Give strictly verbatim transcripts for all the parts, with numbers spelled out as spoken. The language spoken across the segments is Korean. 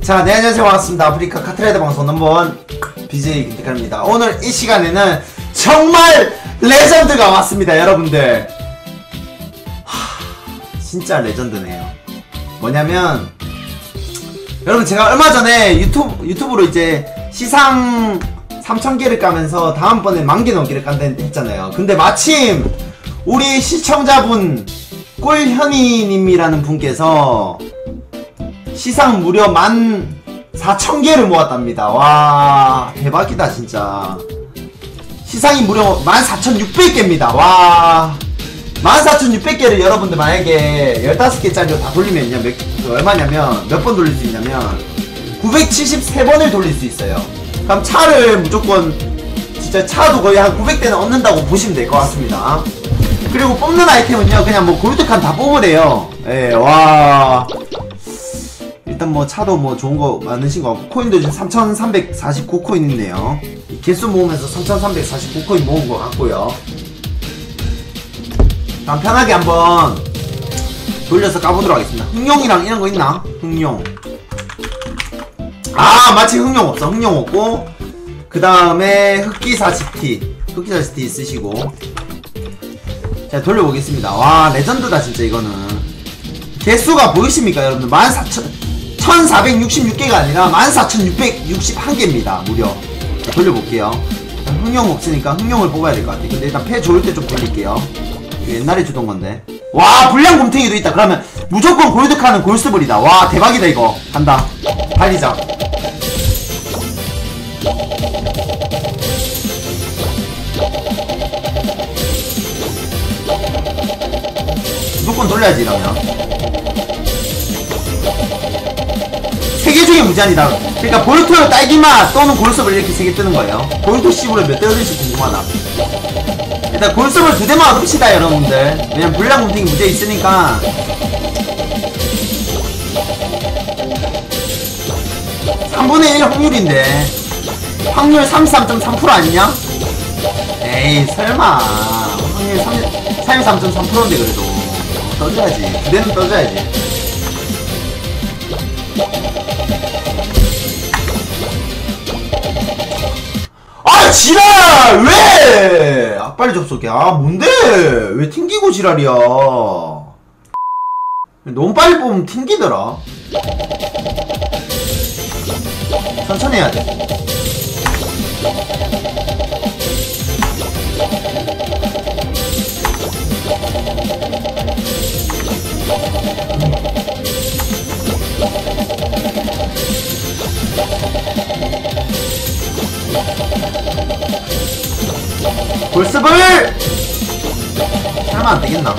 자, 네, 안녕하세요. 반갑습니다. 아프리카 카트라이더 방송 넘버원 비제이 김태칸입니다. 오늘 이 시간에는 정말 레전드가 왔습니다, 여러분들. 하, 진짜 레전드네요. 뭐냐면, 여러분, 제가 얼마 전에 유튜브, 유튜브로 이제 시상 삼천 개를 까면서 다음번에 만 개 넘기를 깐다 했잖아요. 근데 마침 우리 시청자분 꿀현이님이라는 분께서 시상 무려 만 사천 개를 모았답니다. 와, 대박이다 진짜. 시상이 무려 만 사천육백 개입니다 와, 만 사천육백 개를 여러분들 만약에 열다섯 개짜리로 다 돌리면요, 몇, 그 얼마냐면 몇 번 돌릴 수 있냐면 구백칠십삼 번을 돌릴 수 있어요. 그럼 차를 무조건 진짜 차도 거의 한 구백 대는 얻는다고 보시면 될 것 같습니다. 그리고 뽑는 아이템은요, 그냥 뭐 골드칸 다 뽑으래요. 예, 와, 일단 뭐 차도 뭐 좋은 거 많으신 것 같고, 코인도 지금 삼천삼백사십구 코인 있네요. 개수 모으면서 삼천삼백사십구 코인 모은 것 같고요. 다음 편하게 한번 돌려서 까보도록 하겠습니다. 흑룡이랑 이런 거 있나? 흑룡. 아, 마치 흑룡 없어. 흑룡 없고, 그 다음에 흑기사 지티. 흑기사 지티 있으시고. 자, 돌려보겠습니다. 와, 레전드다 진짜 이거는. 개수가 보이십니까 여러분들? 만 사천, 천사백육십육 개가 아니라 만 사천육백육십일 개입니다 무려. 자, 돌려볼게요. 흑룡 없으니까 흑룡을 뽑아야 될 것 같아요. 근데 일단 패 좋을 때 좀 돌릴게요. 옛날에 주던 건데. 와, 불량 곰탱이도 있다. 그러면 무조건 골드카는 골스블이다. 와, 대박이다 이거. 간다. 달리자. 무조건 돌려야지 이러면. 세 개 중에 무제한이다. 그러니까 볼토 딸기맛 또는 골스블 이렇게 세 개 뜨는 거예요. 볼토 씨브를 몇 대 얻을지 궁금하다. 일단 골스블 두 대만 얻읍시다 여러분들. 왜냐면 불량 곰탱이 무제 있으니까. 삼분의 일 확률인데 확률 삼십삼 점 삼 퍼센트 아니냐? 에이 설마. 확률 삼십삼 점 삼 퍼센트인데 그래도 떠줘야지. 두 대는 떠줘야지. 아, 지랄! 왜! 아, 빨리 접속해. 아, 뭔데? 왜 튕기고 지랄이야? 너무 빨리 뽑으면 튕기더라. 천천히 해야 돼. 골스블! 설마 안되겠나?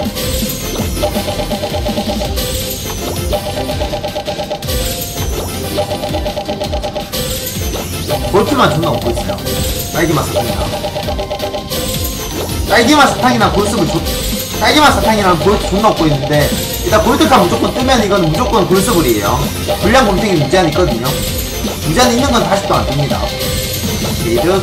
볼트만 존나 먹고 있어요. 딸기맛 사탕이랑 딸기맛 사탕이랑 골스블 조... 딸기맛 사탕이랑 볼트 존나 먹고 있는데, 일단 골드카 무조건 뜨면 이건 무조건 골스블이에요. 불량 곰탱이 무제한 있거든요. 무제한 있는 건 다시 또 안 뜹니다. 게이드.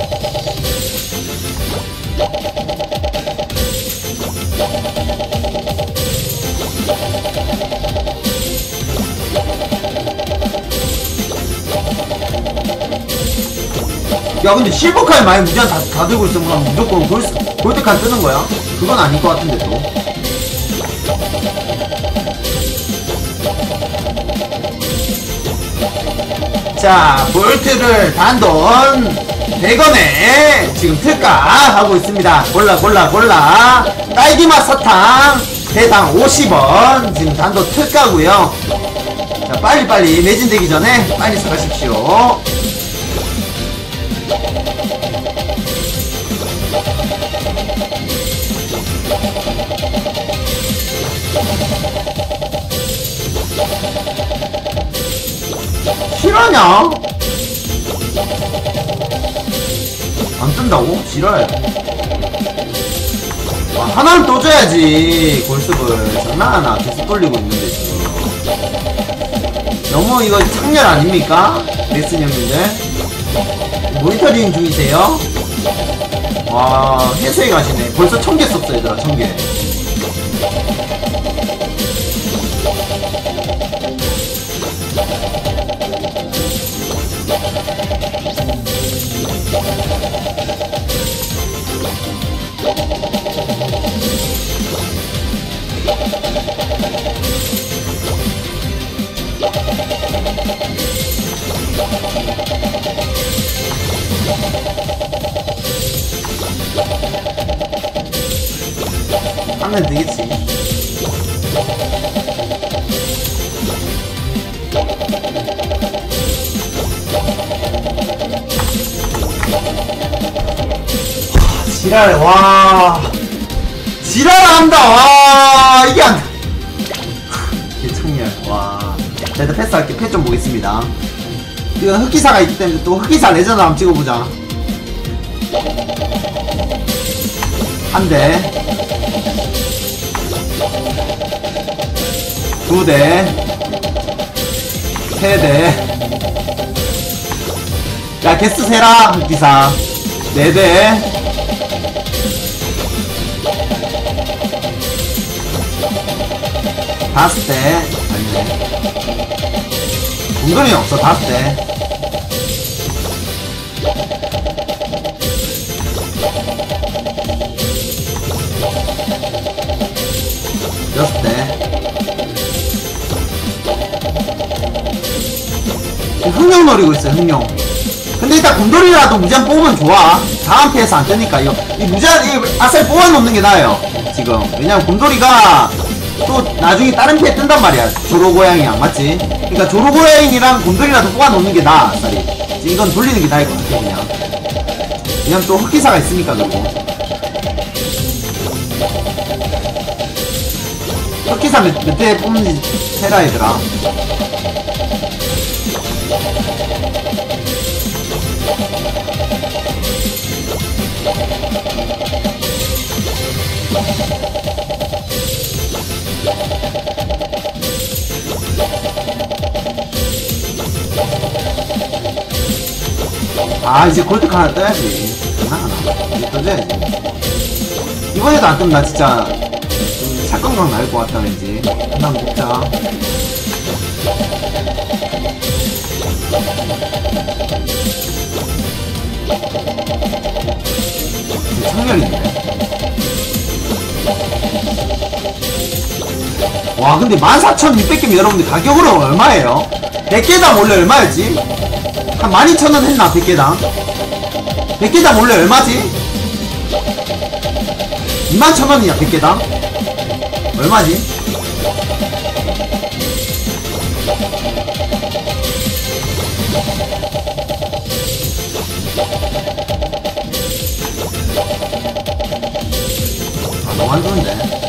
야, 근데 실버카에 많이 무제한 다, 다 들고 있으면 무조건 골스, 골드칸 뜨는 거야? 그건 아닐 것 같은데 또. 자, 볼트를 단돈 백 원에 지금 특가 하고 있습니다. 골라 골라 골라. 딸기맛 사탕 대당 오십 원 지금 단돈 특가고요. 자, 빨리빨리 매진되기 전에 빨리 사가십시오. 실화냐? 안 뜬다고? 지랄. 와, 하나는 떠줘야지. 골스블 장난하나. 계속 돌리고 있는데 지금 너무 이거 창렬 아닙니까? 넥슨 형님들 모니터링 중이세요? 와, 해수에 가시네. 벌써 천 개 썼어 얘들아. 천 개. 하면 되겠지. 지랄, 와. 지랄한다, 와. 이게 안 돼. 개청렬, 와. 자, 일단 패스할게. 패스 좀 보겠습니다. 이거 흑기사가 있기 때문에 또 흑기사 레전드 한번 찍어보자. 한 대. 두 대. 세 대. 야, 개수 세라, 흑기사. 네 대. 다섯 대. 아니네. 공돈이 없어, 다섯 대. 여섯 대. 흥룡 노리고 있어요, 흥룡. 근데 일단 곰돌이라도 무제한 뽑으면 좋아. 다음 패에서 안 뜨니까 이거 이 무제한 이 아싸리 뽑아놓는 게 나아요 지금. 왜냐면 곰돌이가 또 나중에 다른 패에 뜬단 말이야. 조로고양이랑 맞지? 그러니까 조로고양이랑 곰돌이라도 뽑아놓는 게 나아. 아싸리 이건 돌리는 게 나을 것 같아. 그냥 왜냐면 또 흑기사가 있으니까. 그리고 흑기사 몇, 몇 대 뽑는지 해라 얘들아. 아, 이제 골드카 하나 떠야지. 하나 이제 떠줘야지. 이번에도 안 뜨면 나 진짜 좀 사건강 나을 것 같다 왠지. 하나 한번 먹자. 청렬이네. 와, 근데 만 사천육백 개면 여러분들 가격으로 얼마예요? 백 개당 원래 얼마였지? 한 만 이천 원 했나? 백 개당? 백 개당 원래 얼마지? 이만 천 원이야 백 개당? 얼마지? 아, 너무 안 좋은데?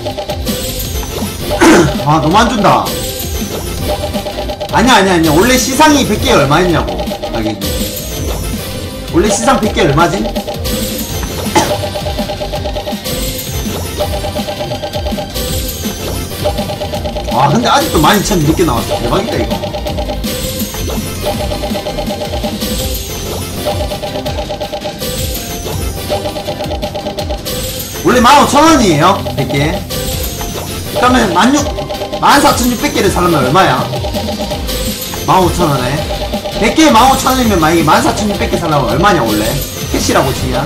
아, 너무 안 준다. 아니야, 아니야, 아니야. 원래 시상이 백 개에 얼마였냐고. 가격이. 원래 시상 백 개 얼마지? 와, 근데 아직도 만 이천육백 개 나왔어. 대박이다, 이거. 원래 만 오천 원이에요, 백 개. 그러면 만 사천육백 개를 사려면 얼마야? 만 오천 원에 백 개에 만 오천 원이면 만약에 만 사천육백 개 사려면 얼마냐 원래? 캐시라고 치면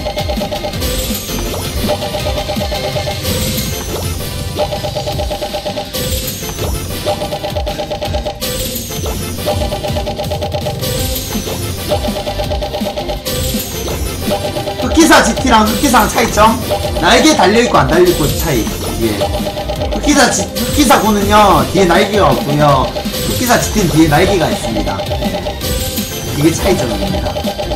흑기사 지티랑 흑기사랑 차이점? 날개 달려있고 안 달려있고 차이. 뒤에 흑기사 지, 흑기사 고는요 뒤에 날개가 없고요, 흑기사 지티는 뒤에 날개가 있습니다. 네. 이게 차이점입니다.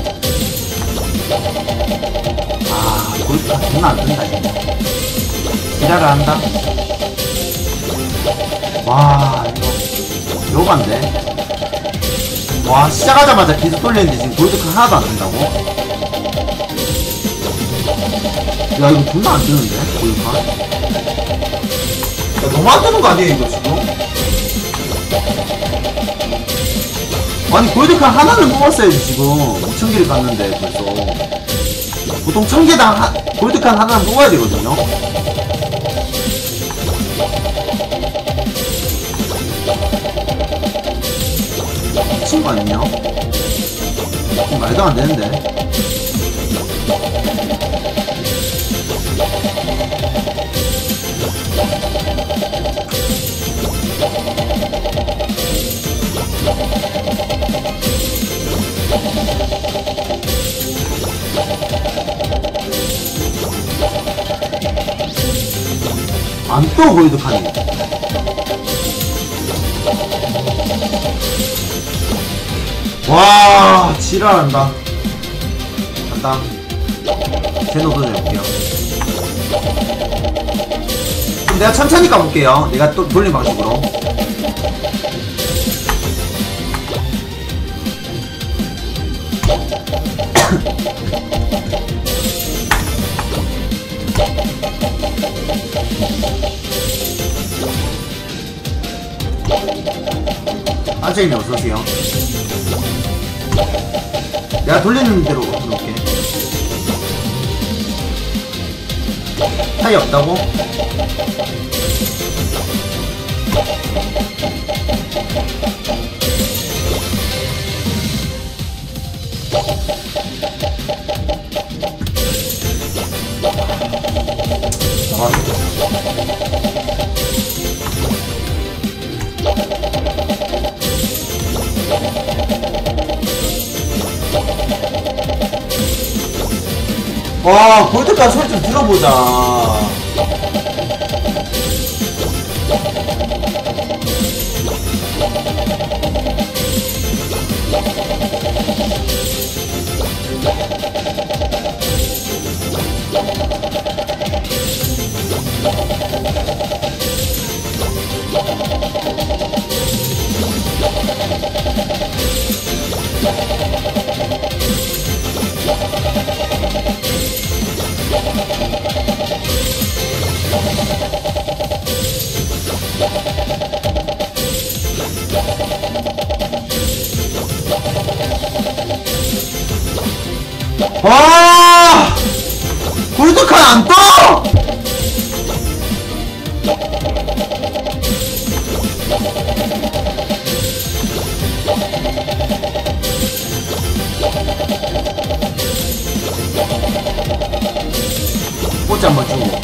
아, 골프가 존나 안 뜬다 진짜. 기라를 한다? 와, 이거 요반데? 와, 시작하자마자 계속 돌렸는데 지금 골드카 하나도 안 뜬다고? 야, 이거 존나 안 뜨는데? 골드카? 야, 너무 안 뜨는 거 아니야 이거 지금? 아니, 골드카 하나는 뽑았어야지 지금. 오천 개를 깠는데 벌써. 보통 천 개당 하, 골드카 하나는 뽑아야 되거든요? 미친 거 아니냐? 말도 안 되는데. 안 떠 골드칸이. 와 지랄한다. 간다. 제노도 해볼게요. 그럼 내가 천천히 까볼게요. 내가 또 돌린 방식으로. 안정이네 어서오세요. 내가 돌리는 대로 놓을게. 차이 없다고? 와 골드까지 소리 좀 들어보자. 와 골드칸 안 떠! 꽃지 한번 주고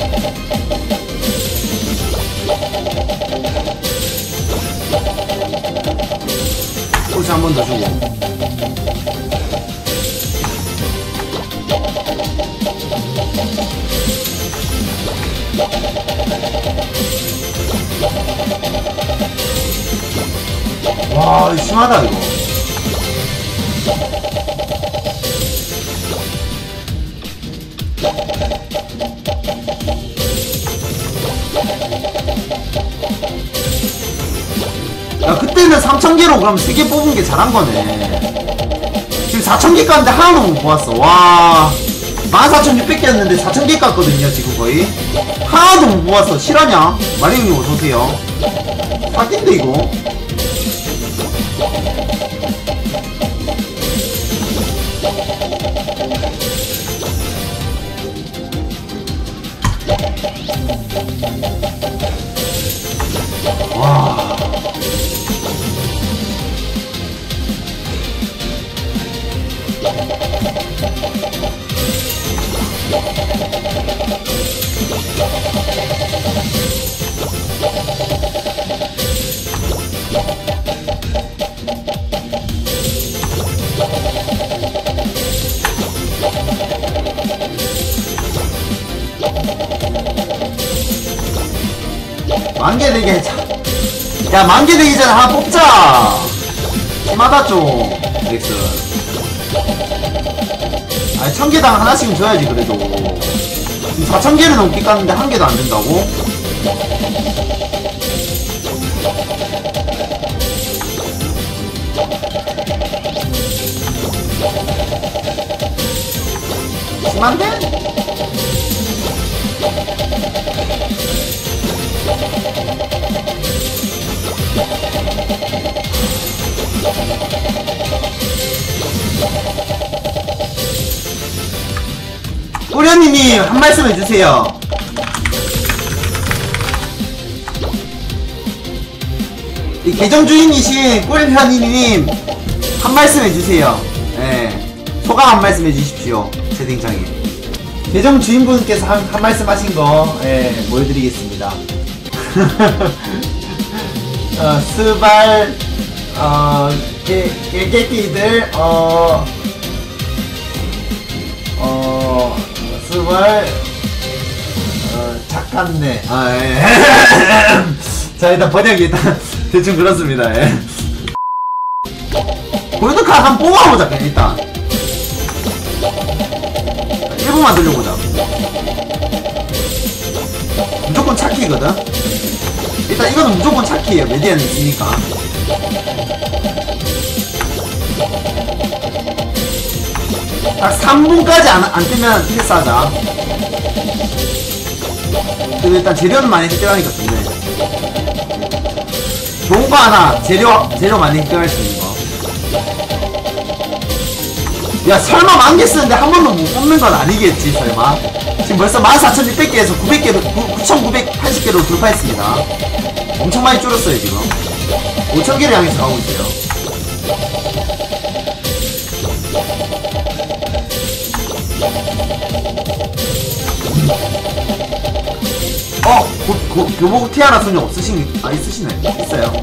꽃이 한 번 더 주고 와 이거 심하다 이거. 야 그때는 삼천 개로 그럼 세 개 뽑은 게 잘한 거네. 지금 사천 개 깠는데 하나도 못 뽑았어. 와 만 사천육백 개였는데 사천 개 깠거든요 지금 거의. 하나도 못 뽑았어. 실화냐? 마리형님 어서오세요. 사기인데 이거. 와 만개 되게 야 만개 되기 전에 하나 뽑자. 심하다 좀 렉스. 아니 천 개당 하나씩은 줘야지 그래도. 지금 사천 개를 넘게 깠는데 한 개도 안 된다고? 심한데? 꾸련이님 한 말씀 해주세요. 이 계정 주인이신 꾸련이님 한 말씀 해주세요. 예, 소감 한 말씀 해주십시오. 채팅창에 계정 주인분께서 한, 한 말씀 하신 거 예, 보여드리겠습니다. 어, 스발 어, 개, 개개끼들 어, 어, 스발 어, 작, 같네. 아, 예. 자, 일단 번역이 일단 대충 그렇습니다. 예. 골드카드 한번 뽑아보자, 그냥 일단. 일 분만 돌려보자. 무조건 찾기거든? 일단 이거는 무조건 찾기예요. 메디안이 있으니까. 딱 삼 분까지 안, 안 뜨면 패스하자. 그리고 일단 재료는 많이 획득하니까 좋네. 좋은 거 하나, 재료, 재료 많이 획득할 수 있는 거. 야, 설마 만 개 쓰는데 한 번도 못 뽑는 건 아니겠지, 설마? 지금 벌써 만 사천육백 개에서 구백 개로, 구천구백팔십 개로 돌파했습니다. 엄청 많이 줄었어요, 지금. 오천 개를 향해서 가고 있어요. 어! 고, 고, 교복 티아라 소녀 없으신, 아, 있으시네. 있어요.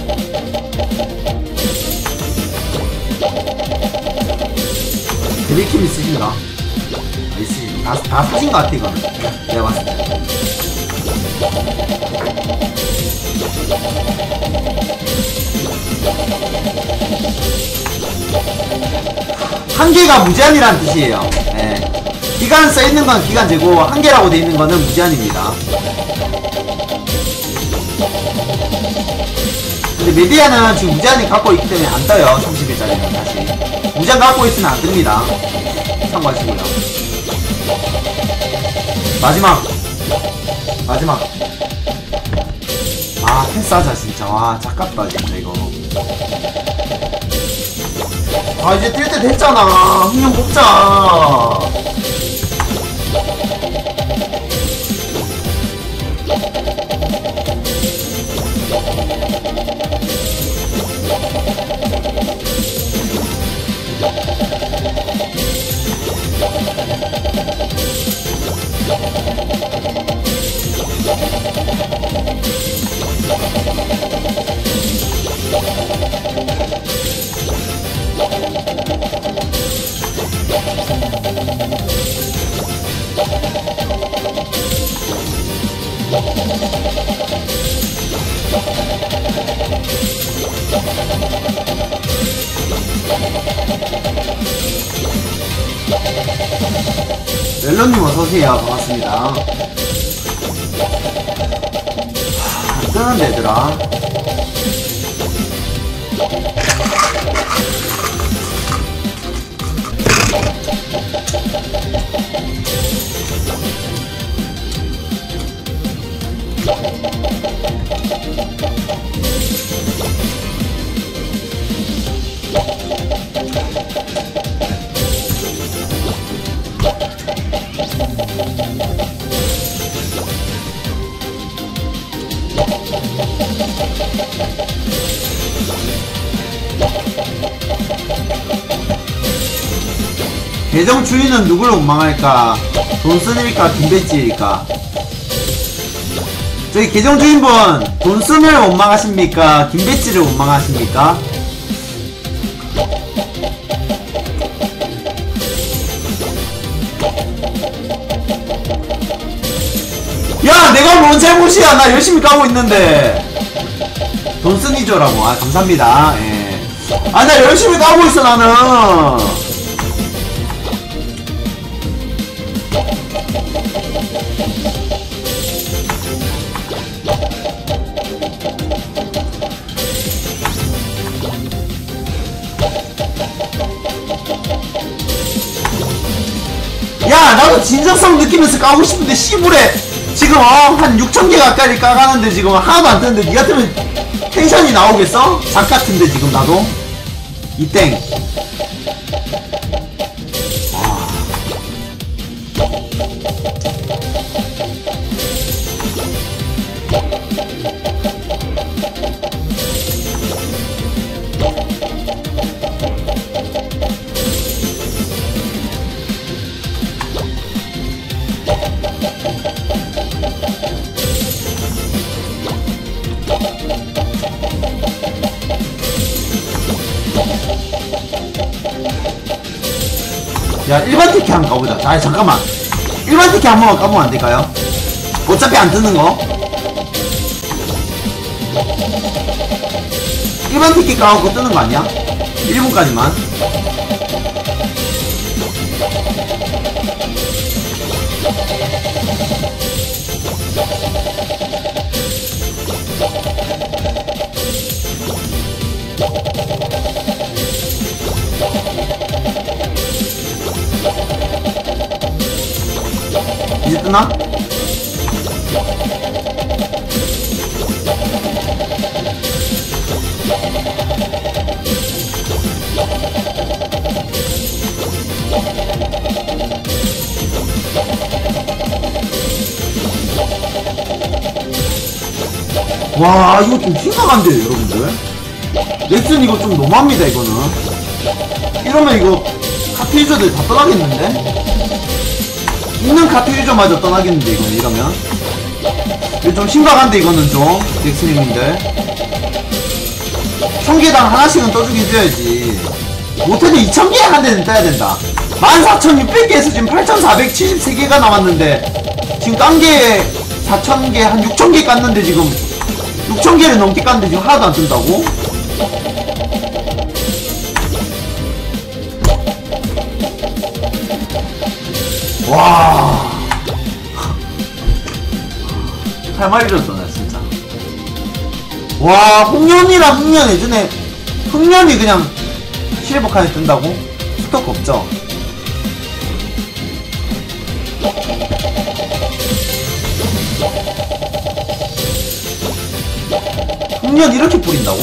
데뷔킴 있으신가? 아, 있으신, 다, 다 사신 것 같아, 이거는. 내가 봤을 때. 한 개가 무제한이란 뜻이에요. 예. 기간 써있는 건 기간제고, 한 개라고 돼 있는 거는 무제한입니다. 근데 메디아는 지금 무제한이 갖고 있기 때문에 안 떠요. 삼십 일짜리는 다시. 무제한 갖고 있으면 안 뜹니다. 참고하시고요. 마지막. 마지막. 아, 패스하자, 진짜. 와, 작깝다, 진짜, 이거. 아, 이제 뛸 때 됐잖아. 흥룡 뽑자. 멜론님 어서오세요. 반갑습니다. 안 뜨는데 얘들아. 계정 주인은 누구를 원망할까? 돈슨일까? 김배지일까? 저기 계정 주인분, 돈슨을 원망하십니까? 김배지를 원망하십니까? 야, 내가 뭔 잘못이야? 나 열심히 까고 있는데. 돈슨이죠라고. 아, 감사합니다. 예. 아, 나 열심히 까고 있어, 나는. 야, 나도 진정성 느끼면서 까고 싶은데 씨부레 지금 어 한 육천 개 가까이 까가는데 지금 하나도 안 뜨는데 니 같으면 텐션이 나오겠어? 작 같은데 지금 나도 이땡. 야, 일반 티켓 한번 가보자. 아, 잠깐만. 일반 티켓 한 번만 까보면 안 될까요? 어차피 안 뜨는 거. 일반 티켓 까고 뜨는 거 아니야? 일 분까지만. 이제 뜨나? 와, 이거 좀 심각한데, 여러분들. 넥슨 이거 좀 너무합니다, 이거는. 이러면 이거 카트 유저들 다 떠나겠는데? 있는 카트 유저마저 떠나겠는데, 이거는, 이러면. 이거 좀 심각한데, 이거는 좀. 넥슨님들. 천 개당 하나씩은 떠주게 해줘야지. 못해도 이천 개 한 대는 떠야 된다. 만 사천육백 개에서 지금 팔천사백칠십삼 개가 남았는데, 지금 깐 게 사천 개, 한 육천 개 깠는데, 지금. 육천 개를 넘게 깠는데 지금 하나도 안 뜬다고? 와. 할 말 잃었어, 나 진짜. 와, 홍련이랑 흥련 예전에 흥련이 그냥 실버 칸에 뜬다고? 스토커 없죠? 흥련 이렇게 뿌린다고?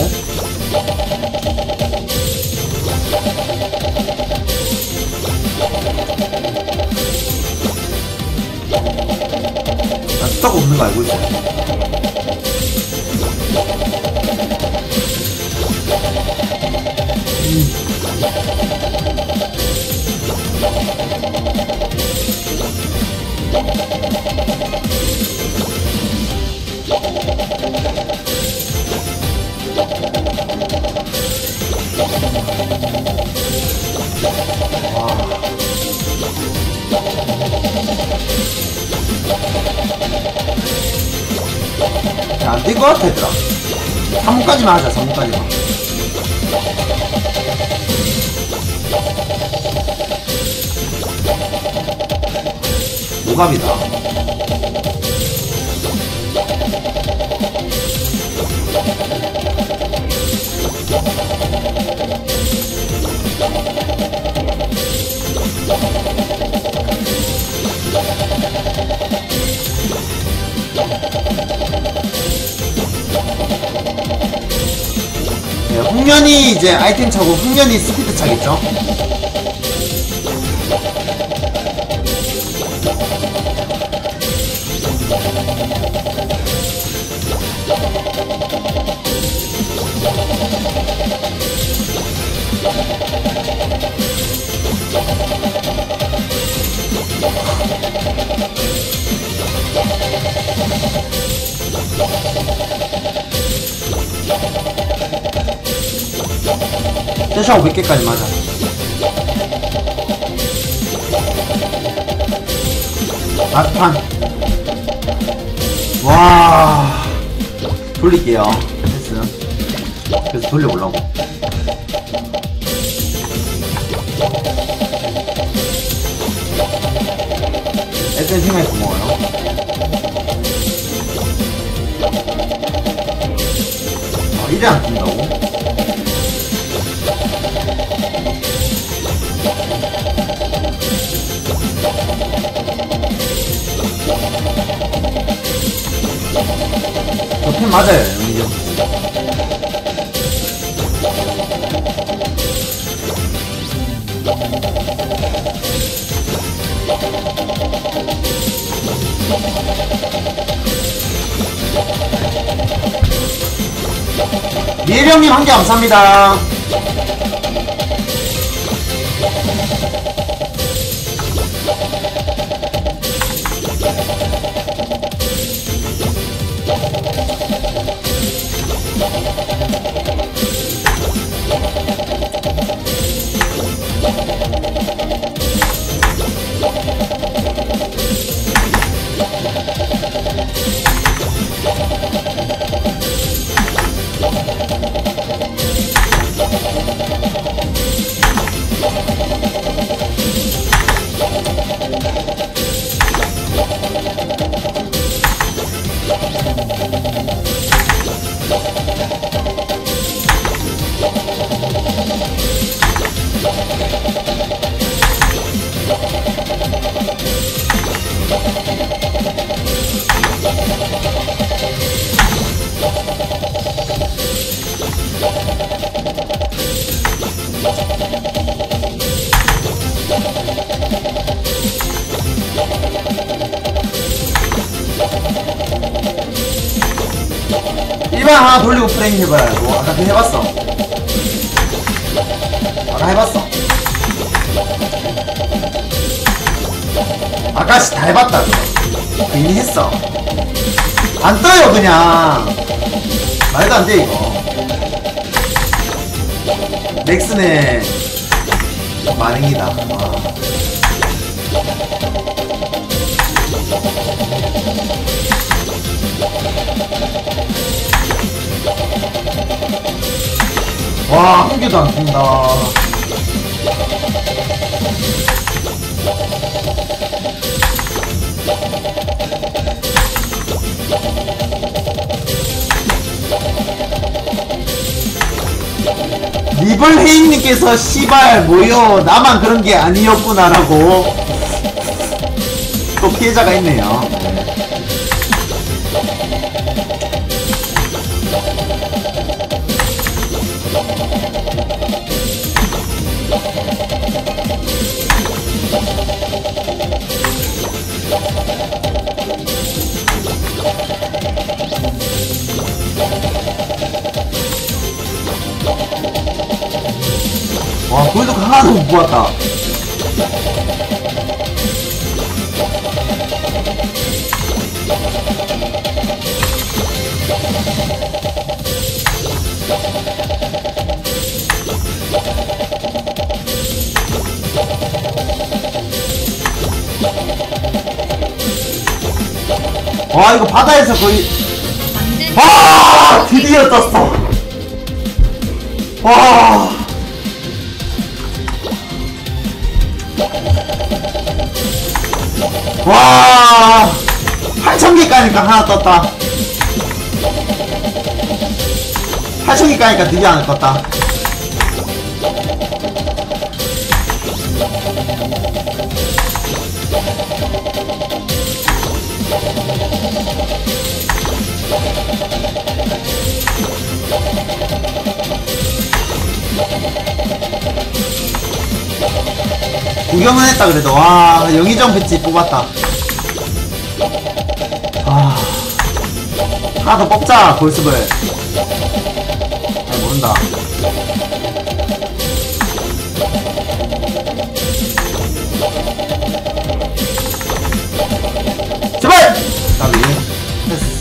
난 스토커 없는 거 알고 있어. 음. 안 될 것 같아, 얘들아. 삼 분까지만 하자, 삼 분까지만. 오갑이다. 네, 홍련이 이제 아이템 차고 홍련이 스피드 차겠죠? 세샤 오백 개까지 맞아. 아탄. 와. 돌릴게요. 됐어. 그래서 돌려보려고. 에센 생각이 고마워요. 아, 이래 안 뜬다고? 저 펜 맞아요, 영희죠. 미혜령님 한 개 감사합니다. 씨발 하나 돌리고 프레임 해봐야 뭐 아까 그 해봤어. 아까 해봤어. 아까씨 다 해봤다 그거. 그 이미 했어. 안 떠요 그냥. 말도 안 돼 이거. 넥슨의 만행이다. 와. 와, 한 개도 안 뜬다. 리블헤임님께서 씨발 뭐요 나만 그런 게 아니었구나라고 또 피해자가 있네요. 와, 골드 하나도 못 보았다. 와, 이거 바다에서 거의 아 드디어 떴어. 와 와 팔천 개 까니까 하나 떴다. 팔천 개 까니까 드디어 하나 떴다. 구경은 했다 그래도. 와 영의정 배치 뽑았다. 아 하나 더 뽑자 골습을. 아니 모른다. 제발! 나비 됐어.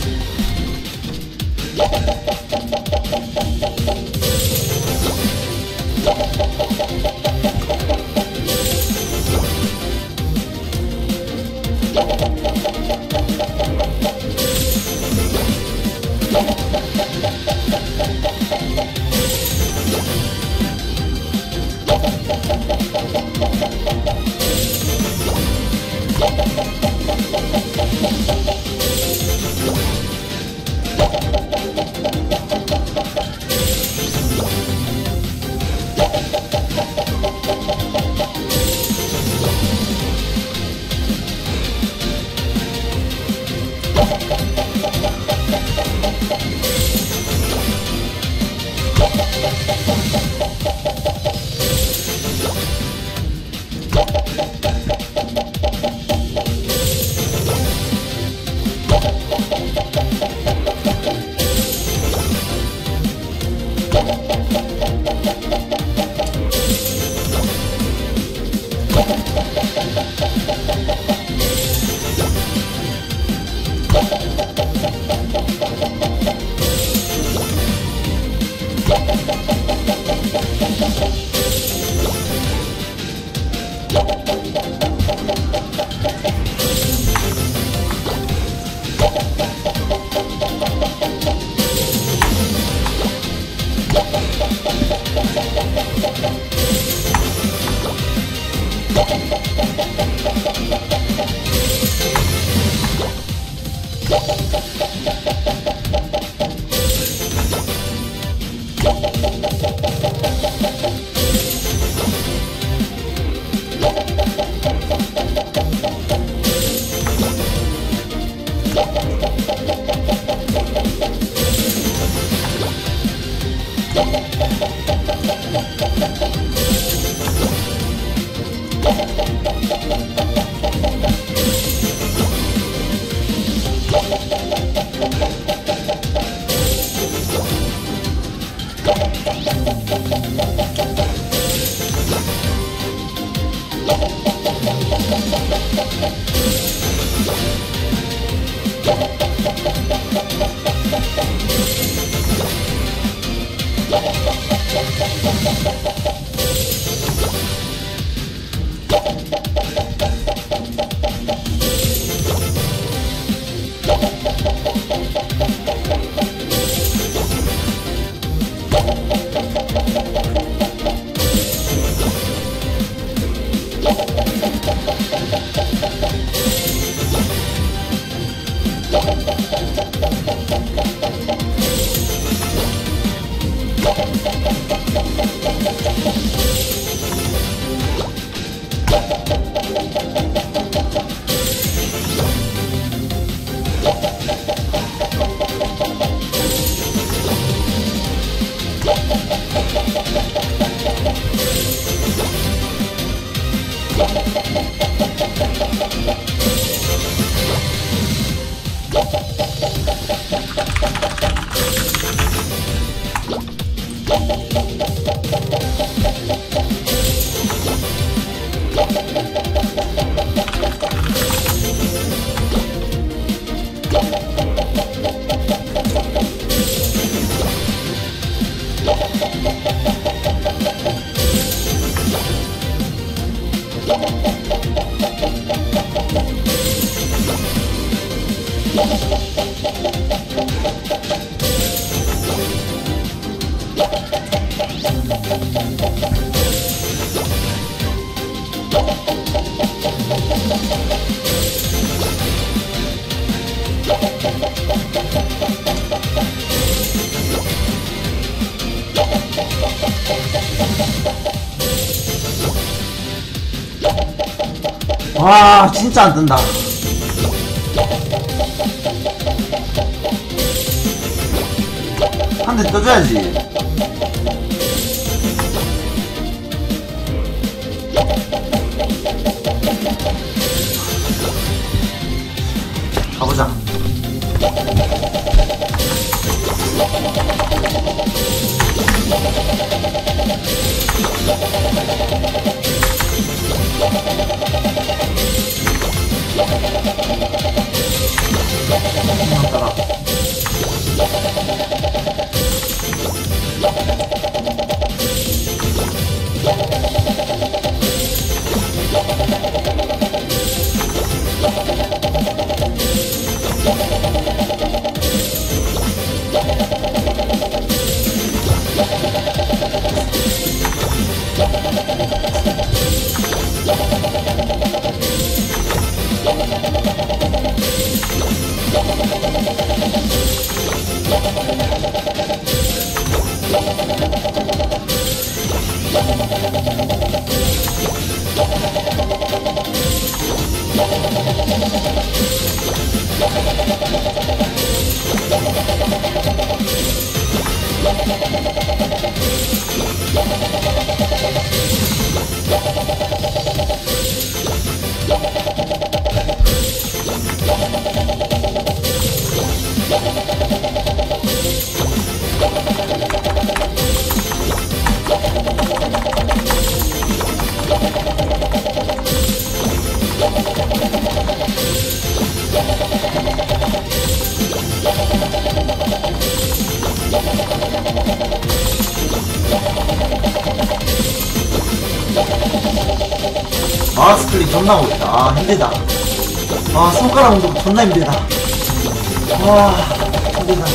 와 진짜 안 뜬다. 한 대 떠줘야지. 가보자. 마우스 클릭 존나 오겠다. 아 힘들다. 아 손가락 운동 존나 힘들다. 와 힘들다.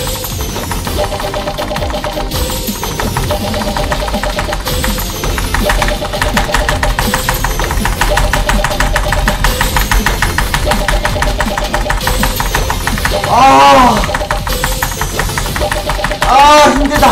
아, 아 힘들다.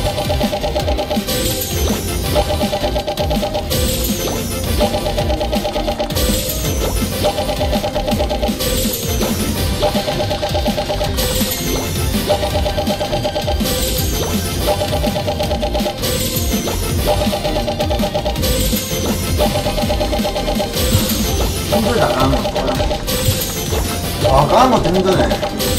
힘들다 까는 거 뭐야? 아 까는 것도 힘드네.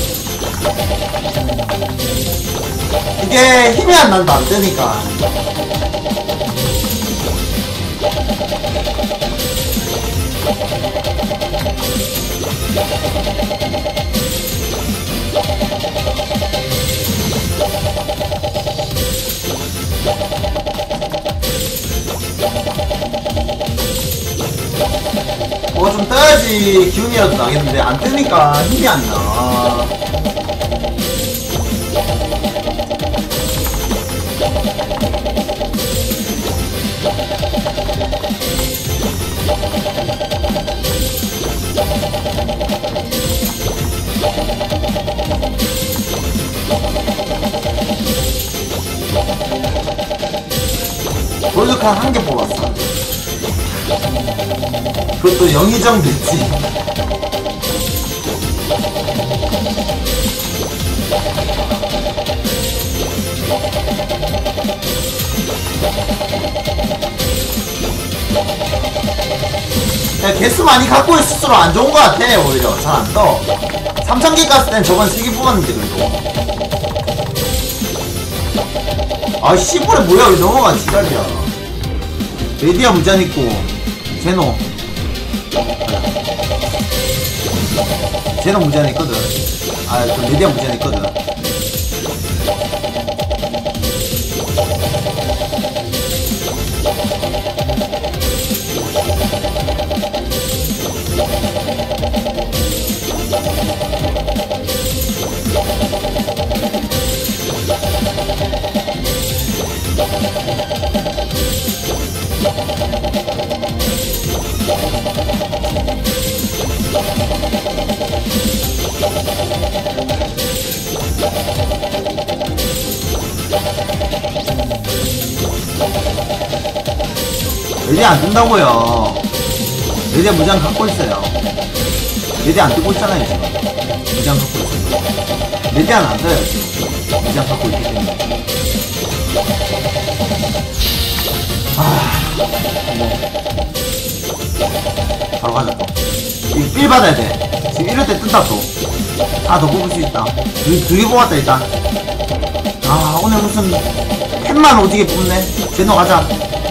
이게 힘이 안 난다 안 뜨니까. 뭐 좀 떠야지 기운이라도 나겠는데 안 뜨니까 힘이 안 나. 골드칸 한 개 뽑았어. 그것도 영의정 됐지. 야, 개수 많이 갖고 있을수록 안 좋은 것 같아. 오히려 잘 안 떠. 삼천 개 깠을 땐 저번 세 개 뽑았는데 그래도. 아 씨부레 뭐야 왜 넘어가 지랄이야. 메디아 무잔 있고 제노 제노 무잔 있거든. 아 그 메디아 무잔 있거든. 메디아 안 뜬다고요. 메디아 무장 갖고 있어요. 메디아 안 뜨고 있잖아요 지금. 무장 갖고 있어요. 메디아는 안 떠요 지금. 무장 갖고 있기 때문에. 아 뭐. 바로 가자 또. 이거 빌 받아야 돼. 지금 이럴 때 뜬다 또. 하나 더 뽑을 수 있다. 두 개 뽑았다 일단. 아 오늘 무슨 펜만 오지게 뽑네. 제노 가자.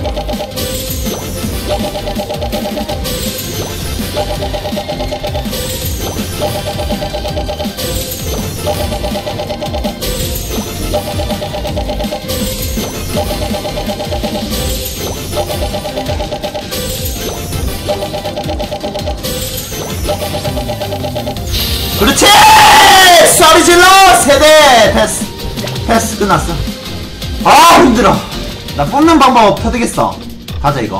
그렇지! 소리 질러! 세대! 패스! 패스 끝났어. 아 힘들어. 나 뽑는 방법 터득했어. 가자 이거.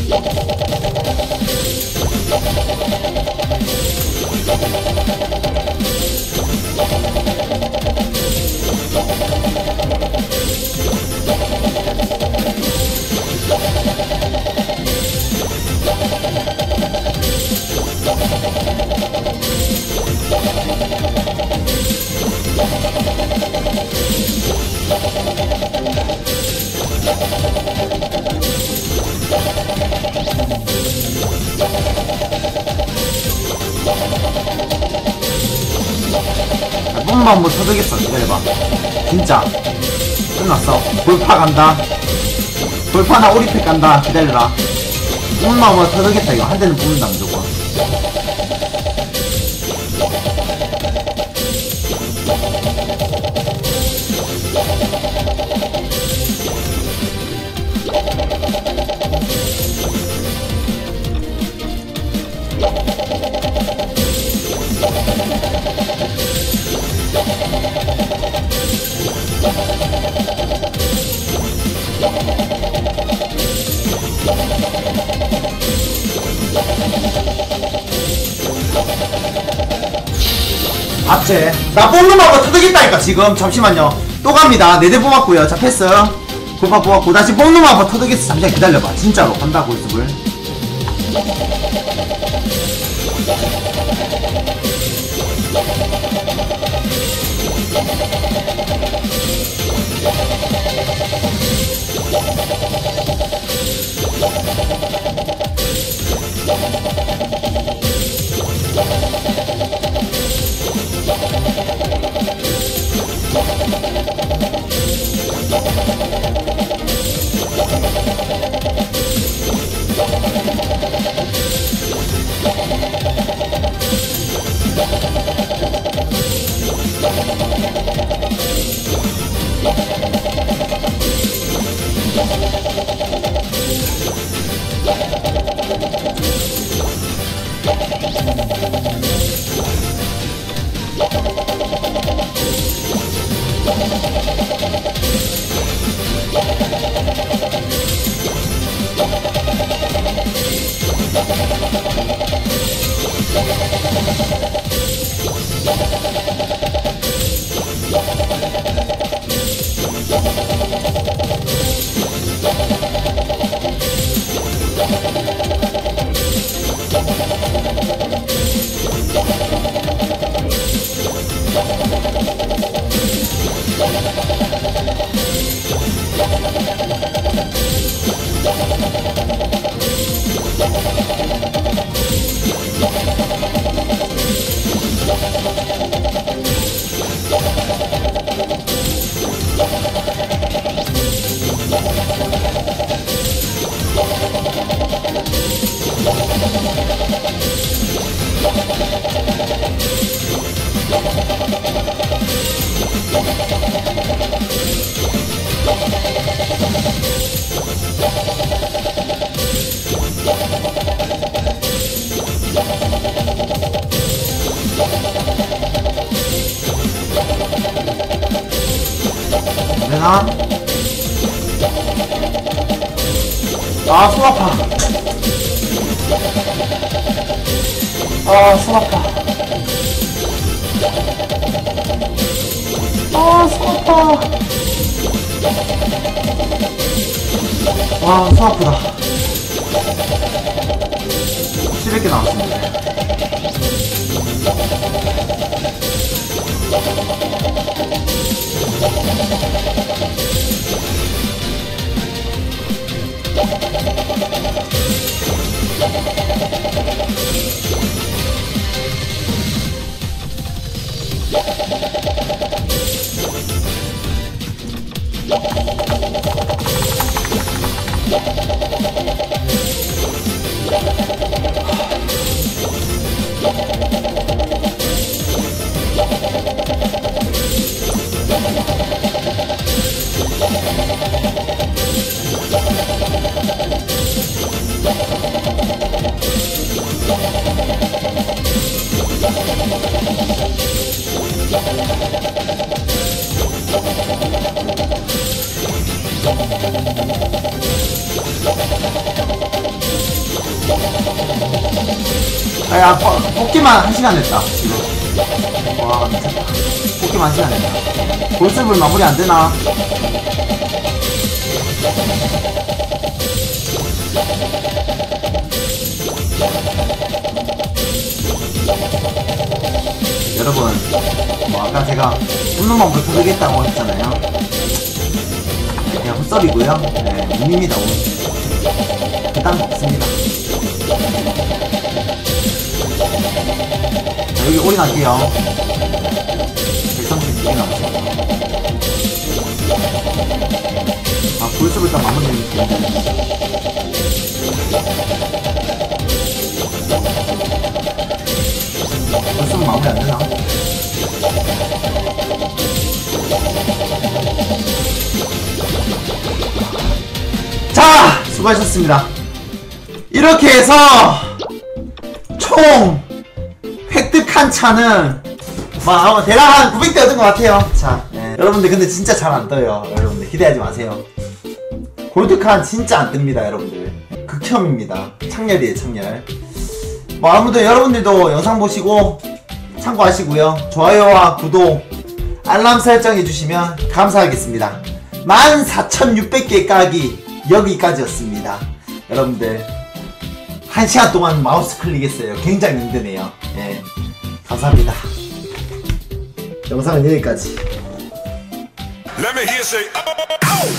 한번 뭐 터득했어. 기다려봐. 진짜 끝났어. 돌파 간다. 돌파나 오리팩 간다. 기다려라. 엄마 뭐 터득했다. 이거 한 대는 뽑는다 무조건. 맞지? 나 뽑는 방법 터득했다니까 지금. 잠시만요. 또 갑니다. 네 대 뽑았고요. 자, 패스. 골파 뽑았고 다시 뽑는 거 한번 터득했어. 잠시만 기다려봐. 진짜로 간다 골습을. 되나? 아, 손 아파. 아, 손 아파. 아, 손 아파. 와, 손 아프다. 칠백 개 나왔습니다. 야, 뽑기만 한 시간 했다, 지금. 와, 미쳤다. 뽑기만 한 시간 했다. 골습을 마무리 안 되나? 여러분, 뭐, 아까 제가 운동만부터 터득했다고 했잖아요. 그냥 헛소리고요. 네, 운입니다, 운. 그딴 거 없습니다. 자, 여기 올인할게요. 백삼십육 개 남았습니다. 아, 골습을 일단 마무리 해줄게요. 골습은 마무리 안 되나? 자! 수고하셨습니다. 이렇게 해서 총 획득한 차는 뭐 대략 한 구백 대 얻은 것 같아요. 자, 네. 여러분들 근데 진짜 잘 안 떠요. 여러분들 기대하지 마세요. 골드칸 진짜 안 뜹니다. 여러분들 극혐입니다. 창렬이에요, 창렬. 뭐 아무튼 여러분들도 영상 보시고 참고하시고요. 좋아요와 구독, 알람 설정해주시면 감사하겠습니다. 만 사천육백 개 까기 여기까지였습니다. 여러분들 한 시간 동안 마우스 클릭했어요. 굉장히 힘드네요. 예, 감사합니다. 영상은 여기까지. Let me hear say, oh, oh.